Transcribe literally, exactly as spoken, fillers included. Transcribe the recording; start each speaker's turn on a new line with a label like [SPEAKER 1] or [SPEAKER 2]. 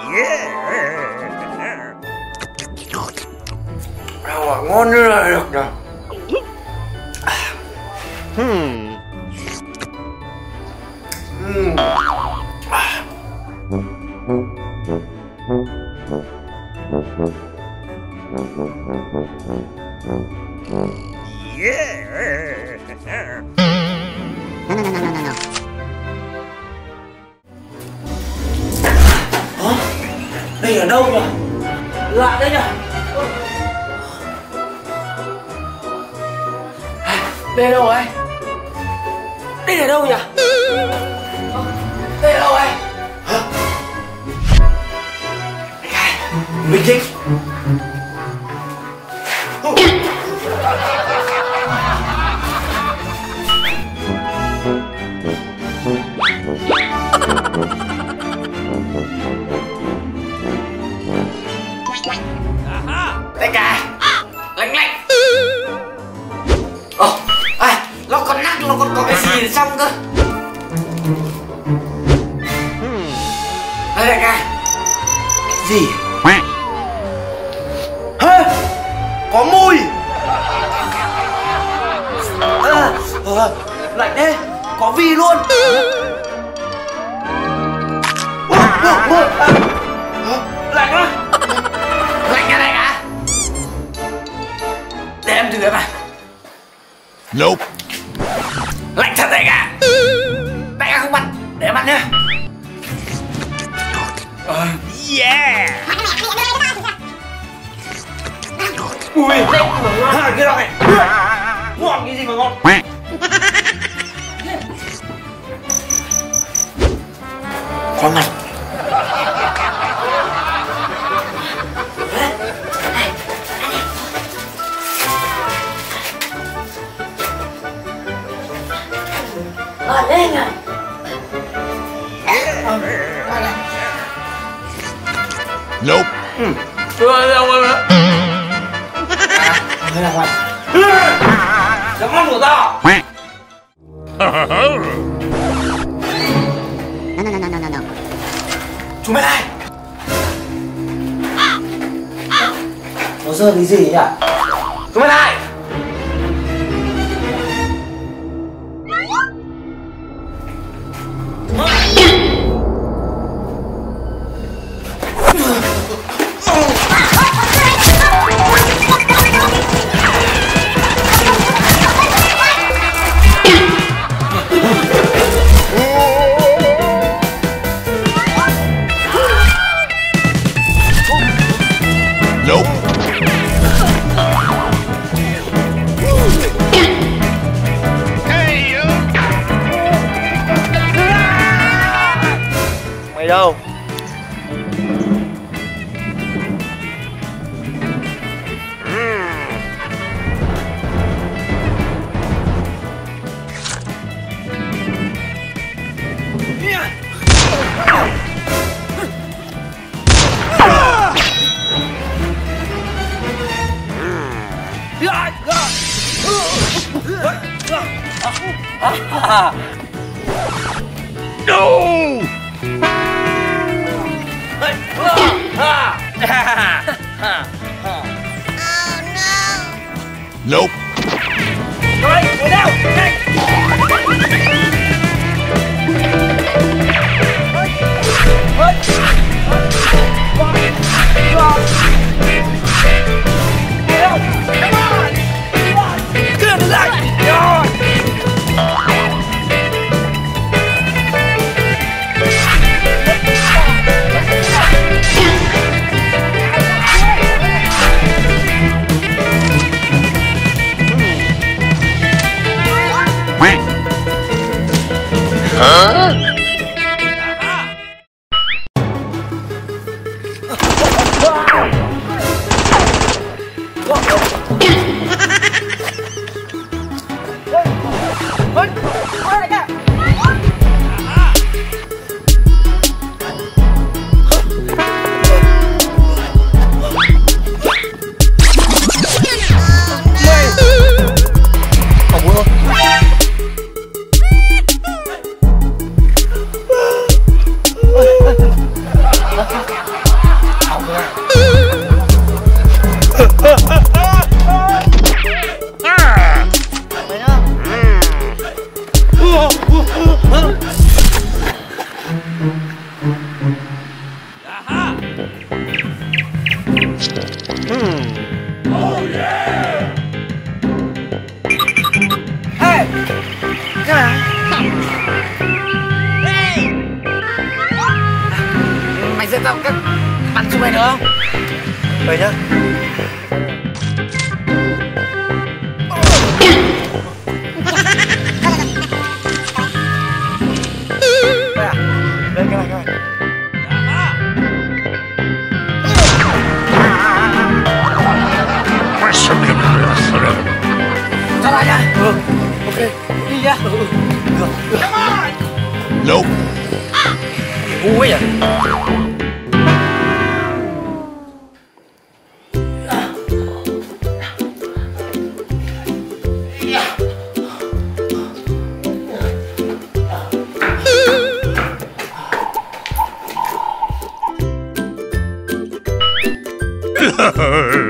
[SPEAKER 1] Rau quả ngon như là được nhỉ.
[SPEAKER 2] Hmm.
[SPEAKER 1] Mm.
[SPEAKER 2] Yeah.
[SPEAKER 3] No, no, no, no, no, no.
[SPEAKER 1] Hả? Đây ở đâu nhỉ? Lạ đấy nhỉ? Đây ở đâu rồi anh? Đây là đâu nhỉ? Đây là đâu anh? Hả? Bình tĩnh. Đại ca, lạnh lạnh. Ồ, à, nó còn nắc, nó còn có cái gì ở trong cơ. Đây đại ca. Cái gì? Hả? Có mùi. À, à, lạnh thế, có vi luôn. Ủa, ủa, ủa, à. Lạnh quá. Lạnh nha đại ca. Để em thử em à.
[SPEAKER 2] Nope.
[SPEAKER 1] Lạnh thật đại ca. Đại ca không ăn, để em ăn nhá.
[SPEAKER 2] Yeah.
[SPEAKER 1] Ui, hai cái này ngon cái gì mà ngon. Con này
[SPEAKER 3] Ngon lên rồi.
[SPEAKER 2] Nope.
[SPEAKER 1] Rồi đâu rồi. Thế là ngoài. Dám ăn của tao.
[SPEAKER 3] No, no, no, no, no, no.
[SPEAKER 1] Chúng mày này. Nó rơi cái gì nhỉ? Chúng mày này.
[SPEAKER 2] Nope. Hey you.
[SPEAKER 1] Mày đâu?
[SPEAKER 2] No. Nope.
[SPEAKER 1] Rồi, ngồi đâu? Nhanh. sẽ tao cắt bắn chúng mày được không? Vậy nhá. Đây à? Đây cái này cái này. Ra lại nhá. Ừ. Ok. Đi nhá. Ừ. Được. Được.
[SPEAKER 2] Nope.
[SPEAKER 1] Ngu ấy à?
[SPEAKER 2] No.